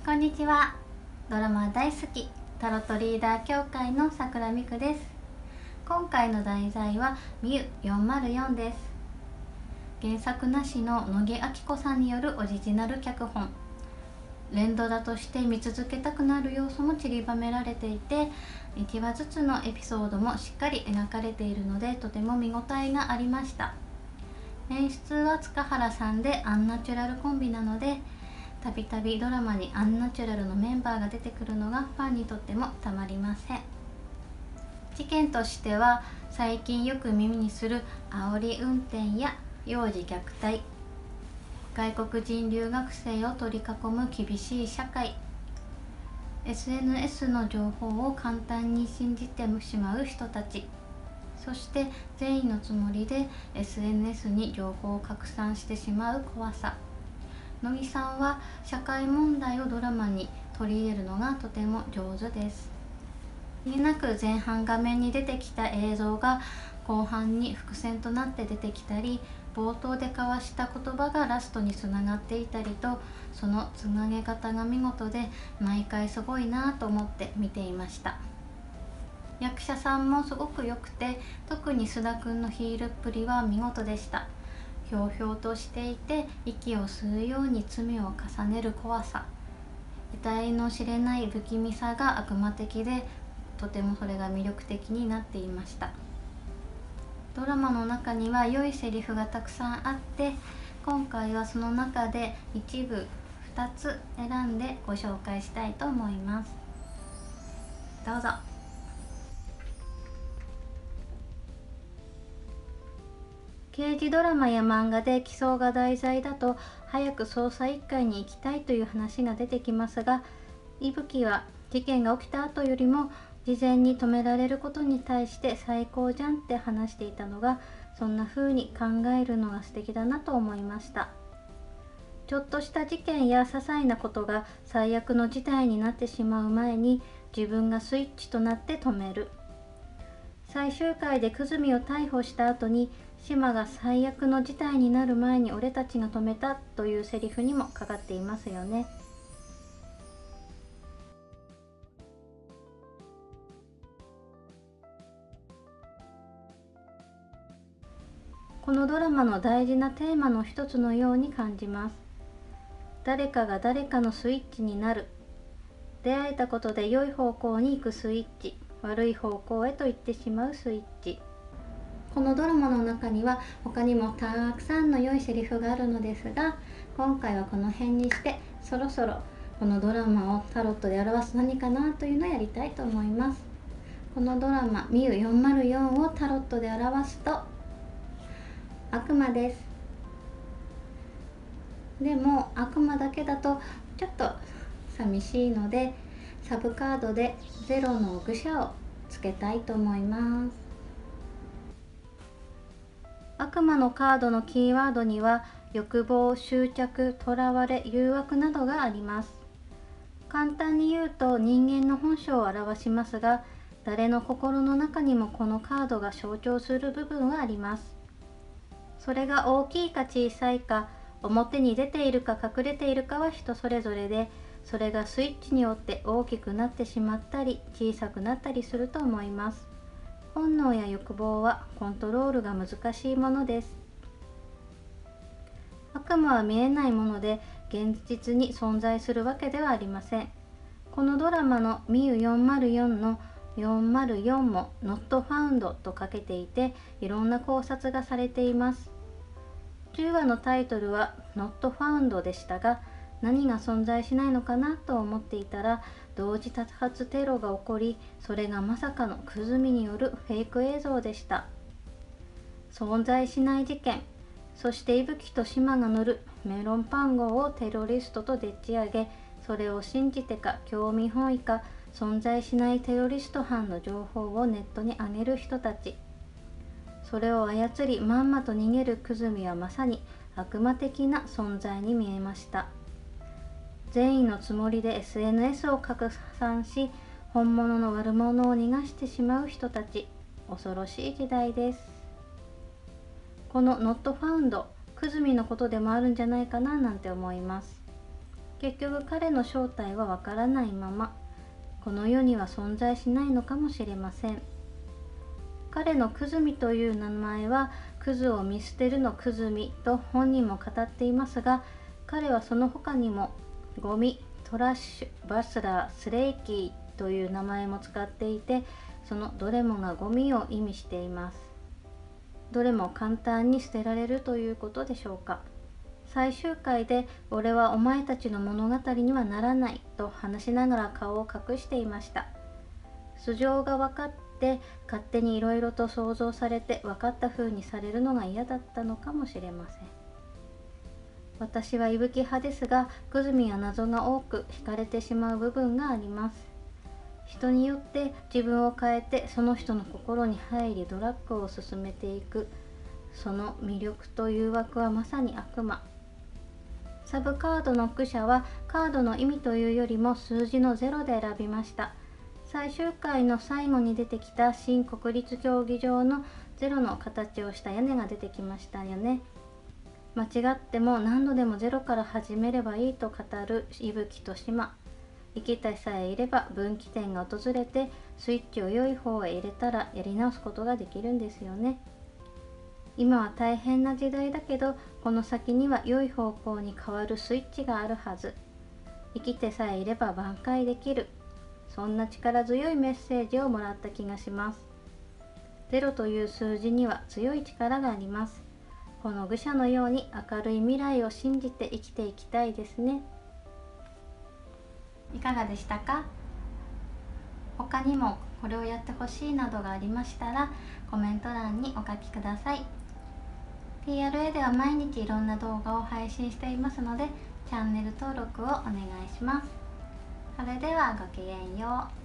こんにちは。ドラマ大好きタロットリーダー協会の桜美久です。今回の題材はミユ404です。原作なしの野木明子さんによるオリジナル脚本。連ドラとして見続けたくなる要素も散りばめられていて、1話ずつのエピソードもしっかり描かれているので、とても見応えがありました。演出は塚原さんでアンナチュラルコンビなので、たびたびドラマにアンナチュラルのメンバーが出てくるのがファンにとってもたまりません。事件としては、最近よく耳にする煽り運転や幼児虐待、外国人留学生を取り囲む厳しい社会、 SNS の情報を簡単に信じてしまう人たち、そして善意のつもりで SNS に情報を拡散してしまう怖さ。乃木さんは社会問題をドラマに取り入れるのがとても上手です。見えなく前半画面に出てきた映像が後半に伏線となって出てきたり、冒頭で交わした言葉がラストにつながっていたりと、そのつなげ方が見事で毎回すごいなと思って見ていました。役者さんもすごく良くて、特に須田くんのヒールっぷりは見事でした。ひょうひょうとしていて、息を吸うように罪を重ねる怖さ、得体の知れない不気味さが悪魔的で、とてもそれが魅力的になっていました。ドラマの中には良いセリフがたくさんあって、今回はその中で一部2つ選んでご紹介したいと思います。どうぞ。刑事ドラマや漫画で起訴が題材だと、早く捜査一課に行きたいという話が出てきますが、伊吹は事件が起きた後よりも事前に止められることに対して最高じゃんって話していたのが、そんな風に考えるのが素敵だなと思いました。ちょっとした事件や些細なことが最悪の事態になってしまう前に、自分がスイッチとなって止める。最終回で久住を逮捕した後に、島が最悪の事態になる前に俺たちが止めたというセリフにもかかっていますよね。このドラマの大事なテーマの一つのように感じます。誰かが誰かのスイッチになる。出会えたことで良い方向に行くスイッチ、悪い方向へと行ってしまうスイッチ。このドラマの中には他にもたくさんの良いセリフがあるのですが、今回はこの辺にして、そろそろこのドラマをタロットで表す何かなというのをやりたいと思います。このドラマミユ404をタロットで表すと、悪魔です。でも悪魔だけだとちょっと寂しいので、サブカードでゼロの愚者をつけたいと思います。悪魔のカードのキーワードには、欲望、執着、囚われ、誘惑などがあります。簡単に言うと人間の本性を表しますが、誰の心の中にもこのカードが象徴する部分はあります。それが大きいか小さいか、表に出ているか隠れているかは人それぞれで、それがスイッチによって大きくなってしまったり小さくなったりすると思います。本能や欲望はコントロールが難しいものです。悪魔は見えないもので現実に存在するわけではありません。このドラマのミユ404の404も Not Found とかけていて、いろんな考察がされています。10話のタイトルは Not Found でしたが、何が存在しないのかなと思っていたら、同時多発テロが起こり、それがまさかの久住によるフェイク映像でした。存在しない事件、そして伊吹と島が乗るメロンパン号をテロリストとでっち上げ、それを信じてか興味本位か、存在しないテロリスト犯の情報をネットに上げる人たち、それを操りまんまと逃げる久住はまさに悪魔的な存在に見えました。善意のつもりで SNS を拡散し、本物の悪者を逃がしてしまう人たち、恐ろしい時代です。この Not Found、久住のことでもあるんじゃないかななんて思います。 結局彼の正体はわからないままこの世には存在しないのかもしれません。彼のクズミという名前はクズを見捨てるのクズミと本人も語っていますが、彼はその他にもゴミ、トラッシュ、バスラー、スレイキーという名前も使っていて、そのどれもがゴミを意味しています。どれも簡単に捨てられるということでしょうか。最終回で俺はお前たちの物語にはならないと話しながら顔を隠していました。素性が分かって勝手にいろいろと想像されて分かった風にされるのが嫌だったのかもしれません。私は伊吹派ですが、クズミは謎が多く惹かれてしまう部分があります。人によって自分を変えてその人の心に入りドラッグを進めていく、その魅力と誘惑はまさに悪魔。サブカードの駆者はカードの意味というよりも数字の0で選びました。最終回の最後に出てきた新国立競技場の0の形をした屋根が出てきましたよね。間違っても何度でも0から始めればいいと語る伊吹と島。生きてさえいれば分岐点が訪れてスイッチを良い方へ入れたらやり直すことができるんですよね。今は大変な時代だけど、この先には良い方向に変わるスイッチがあるはず。生きてさえいれば挽回できる。そんな力強いメッセージをもらった気がします。0という数字には強い力があります。この愚者のように明るい未来を信じて生きていきたいですね。いかがでしたか？他にもこれをやってほしいなどがありましたらコメント欄にお書きください。TRA では毎日いろんな動画を配信していますのでチャンネル登録をお願いします。それではごきげんよう。